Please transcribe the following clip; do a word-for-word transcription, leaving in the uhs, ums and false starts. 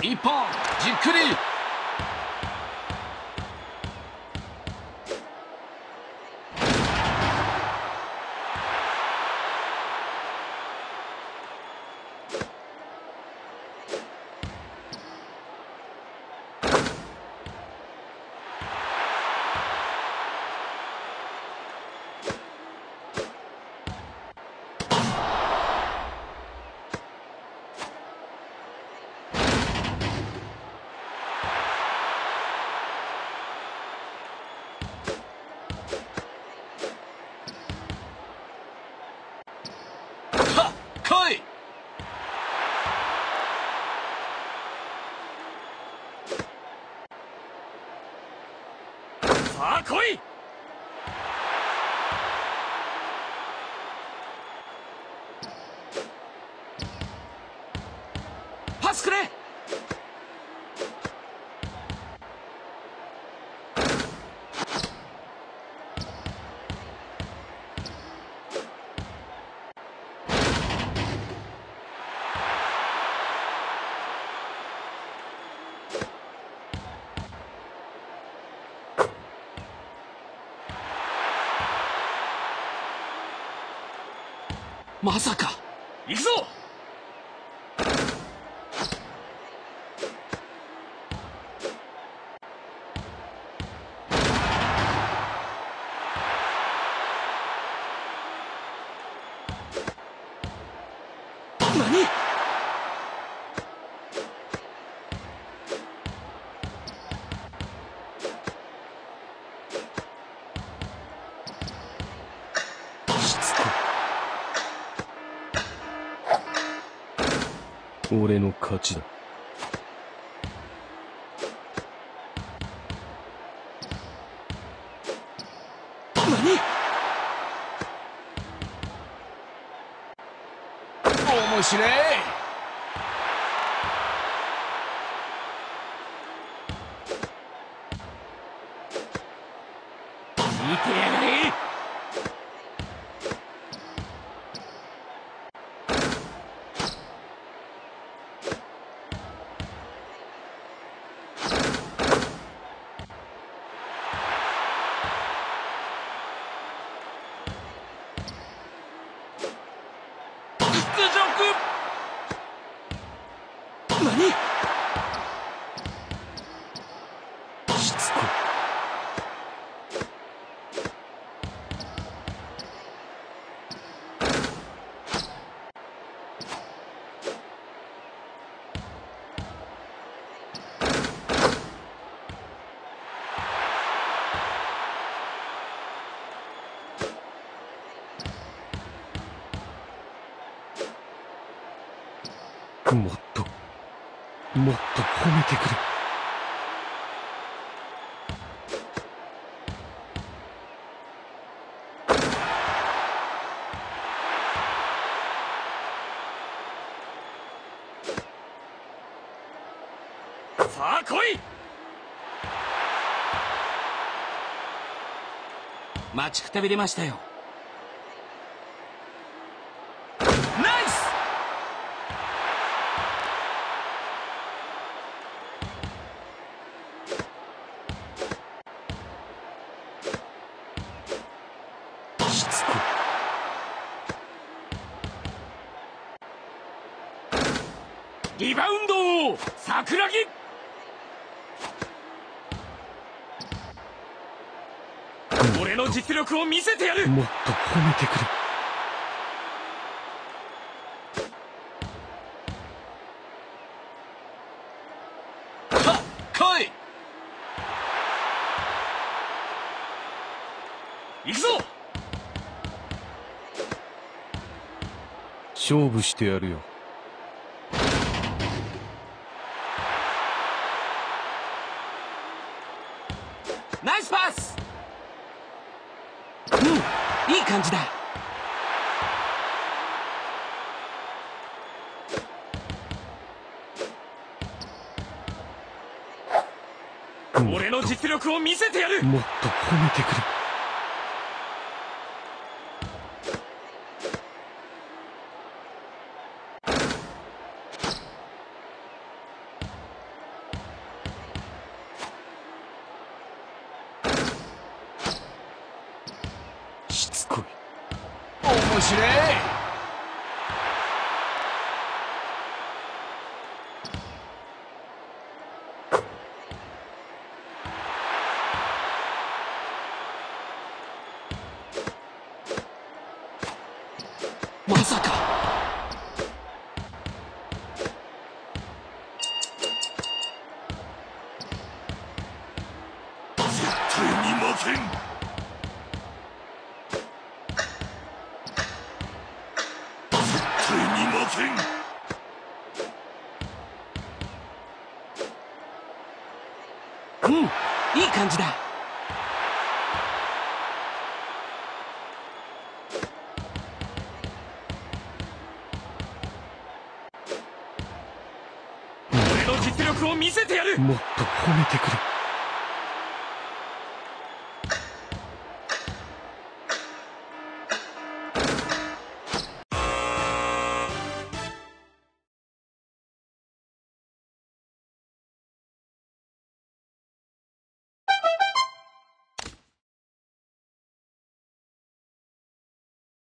一本じっくり。来い。さあ来い。パスくれ。まさか。行くぞ。何。 俺の勝ちだ。 何。面白い。見てやがれ。何。 しつこい。もっともっと褒めてくれ。 さあ来い。待ちくたびれましたよ。ナイス。 しつこリバウンド。桜木。俺の実力を見せてやる。 もっと褒めてくれ。 はっ来い。行くぞ。 勝負してやるよ。 ナイスパス。うん、いい感じだ。俺の実力を見せてやる。 もっと褒めてくれ。 しれ。まさか。絶対に負けん。絶対に負けん。うん、いい感じだ。俺の実力を見せてやる。 もっと褒めてくれ。